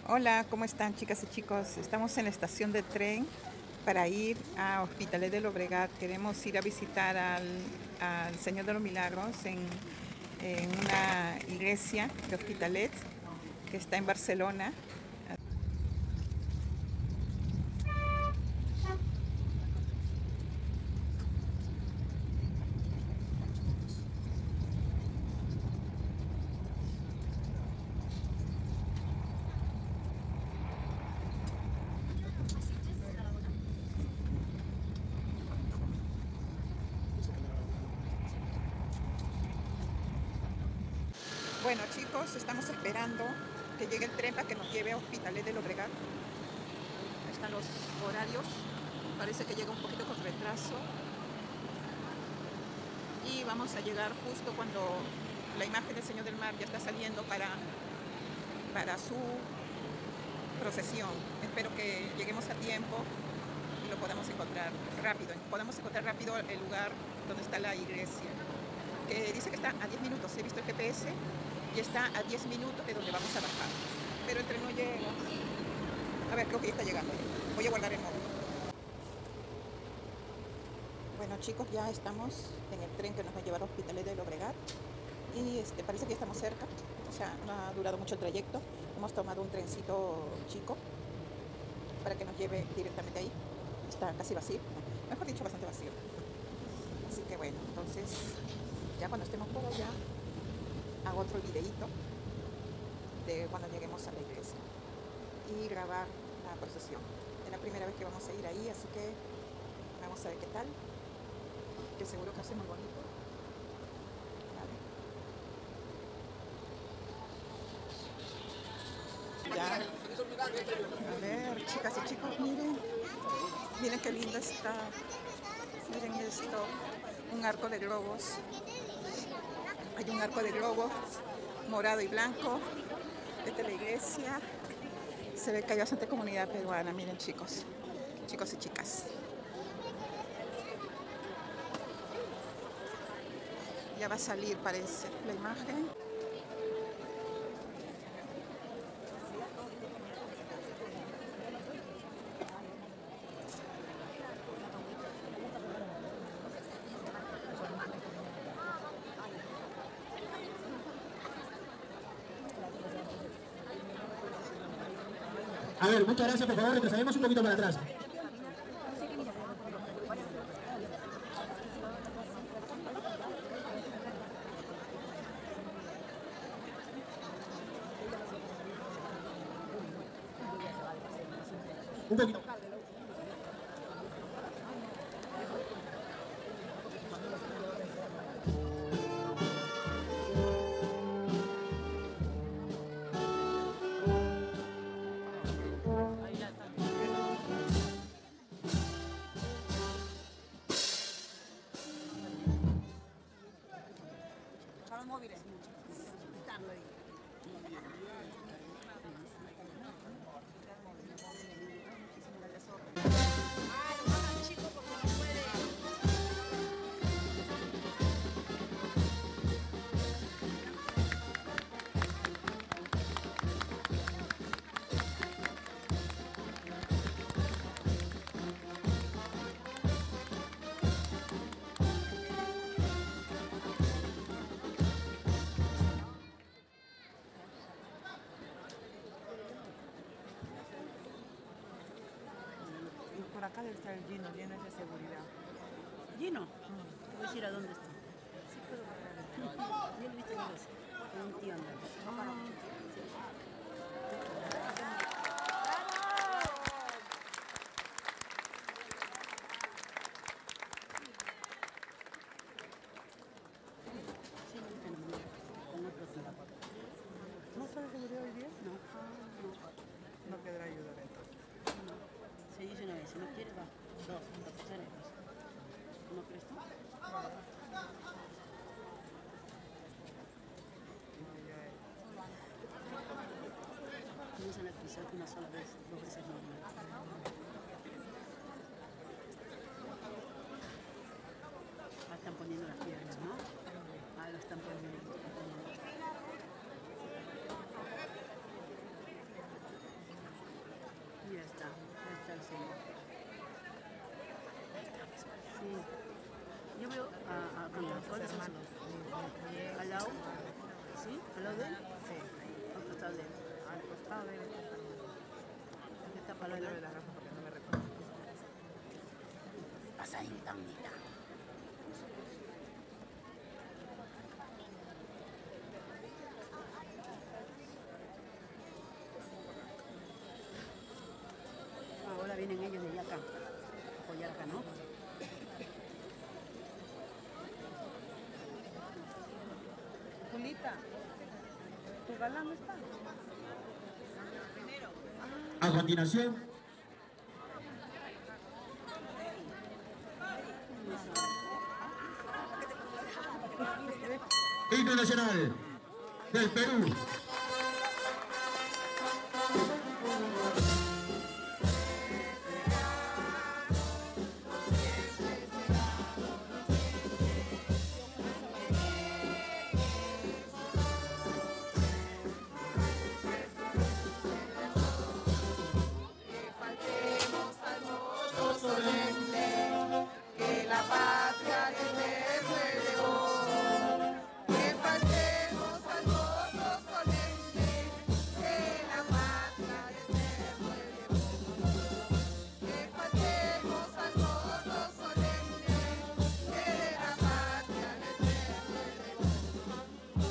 Hola, ¿cómo están chicas y chicos? Estamos en la estación de tren para ir a Hospitalet de Llobregat. Queremos ir a visitar al Señor de los Milagros en una iglesia de Hospitalet que está en Barcelona. Bueno chicos, estamos esperando que llegue el tren para que nos lleve a Hospitalet de Llobregat. Ahí están los horarios. Parece que llega un poquito con retraso. Y vamos a llegar justo cuando la imagen del Señor del Mar ya está saliendo para su procesión. Espero que lleguemos a tiempo y lo podamos encontrar rápido. Podamos encontrar rápido el lugar donde está la iglesia, que dice que está a 10 minutos. He visto el GPS y está a 10 minutos de donde vamos a bajar. Pero el tren no llega. A ver, creo que ya está llegando. Voy a guardar el móvil. Bueno chicos, ya estamos en el tren que nos va a llevar a Hospitalet de Llobregat. Y parece que ya estamos cerca. O sea, no ha durado mucho el trayecto. Hemos tomado un trencito chico para que nos lleve directamente ahí. Está casi vacío, mejor dicho, bastante vacío. Así que bueno, entonces ya cuando estemos por allá hago otro videito de cuando lleguemos a la iglesia y grabar la procesión. Es la primera vez que vamos a ir ahí, así que vamos a ver qué tal, que seguro que hace muy bonito. Vale. Ya, a ver chicas y chicos, miren qué lindo está. Miren esto, un arco de globos. Hay un arco de globos morado y blanco. Esta es la iglesia. Se ve que hay bastante comunidad peruana. Miren chicos y chicas. Ya va a salir, parece, la imagen. A ver, muchas gracias, por favor, retrocedemos un poquito para atrás. Un poquito. Los móviles. Por acá debe estar el Gino, Gino es de seguridad. Gino, te voy a decir a dónde está. Sí, puedo parar. Yo lo he visto en los, con un tío andando. No para mucho. Sí, con otro tío. ¿No está de seguridad hoy día? No, no. No quedará ayudar entonces. No. Se dice una vez, si no quiere va. Dos, la tercera vez. ¿No crees tú? Comienzan a cruzar una sola vez, dos veces no. Ah, están poniendo las piedras, ¿no? Ah, lo están poniendo. está el señor. Sí. Yo veo a ¿cuáles hermanos? ¿Al lado? ¿Sí? ¿Al lado de él? Sí. Al costado de él. Al costado de él está su hermano. ¿Qué está para Yo le la doy la razón porque no me reconozco. pasa incógnita? Ahora vienen ellos de allá acá. A apoyar acá, ¿no? Julita, ¿tu galán no está? A continuación, himno nacional del Perú. Que la patria eterno elevó, que faltemos al voto solemne, que la patria eterno elevó, que faltemos al voto solemne, que la patria eterno elevó.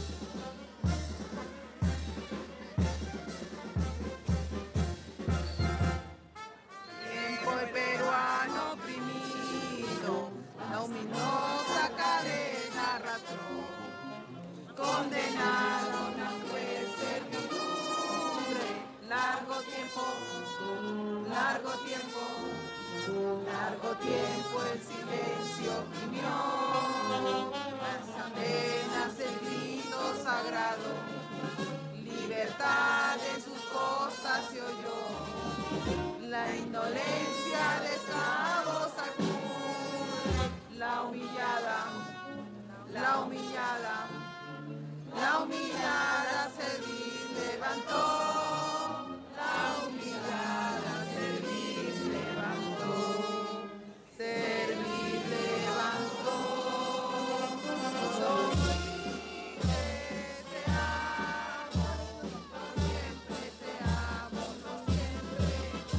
Tiempo el peruano oprimido, la ominosa cadena arrastró, condenado a una cruel servidumbre, largo tiempo, largo tiempo, largo tiempo el silencio oprimió, apenas el grito sagrado, libertad en sus costas se oyó. La indolencia de esclavos acude, la humillada, la humillada, la humillada servir levantó, la humillada servir levantó, servir levantó. Los libres seamos, siempre seamos, siempre.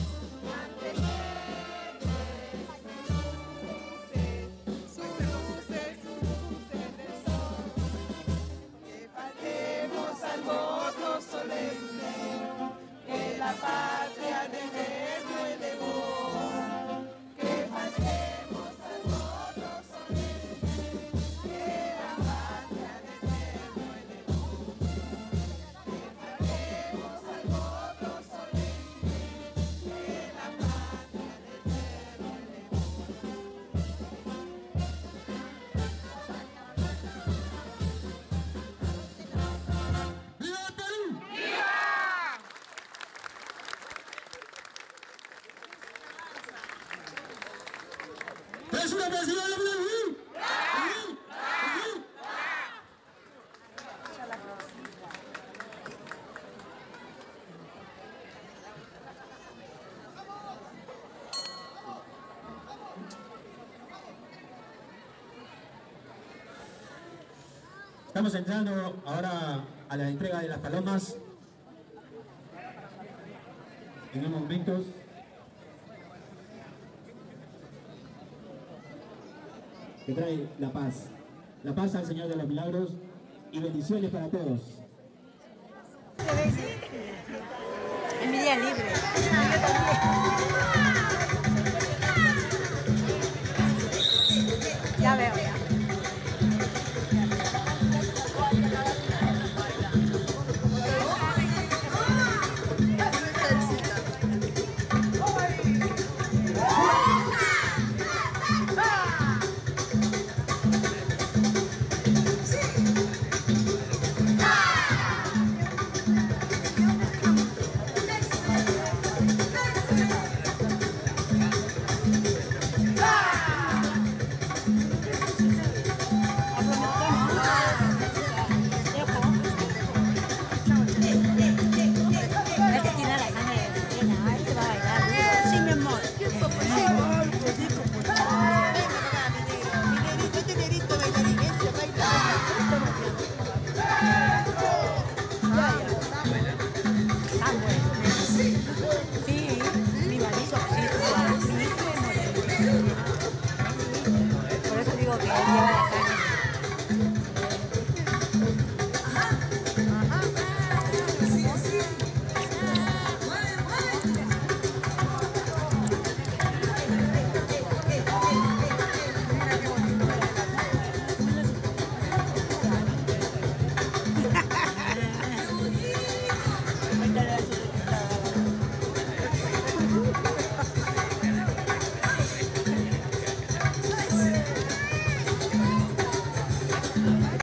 Sus luces del sol, que faltemos al voto solemne, que la patria de eterno elevó, que faltemos al voto solemne, que la patria de eterno elevó, que faltemos al voto solemne, que la patria de eterno elevó. ¡Viva el Perú! ¡Es una presidenta de Perú! Estamos entrando ahora a la entrega de las palomas. En unos momentos. Que trae la paz. La paz al Señor de los Milagros y bendiciones para todos. Es mi día libre.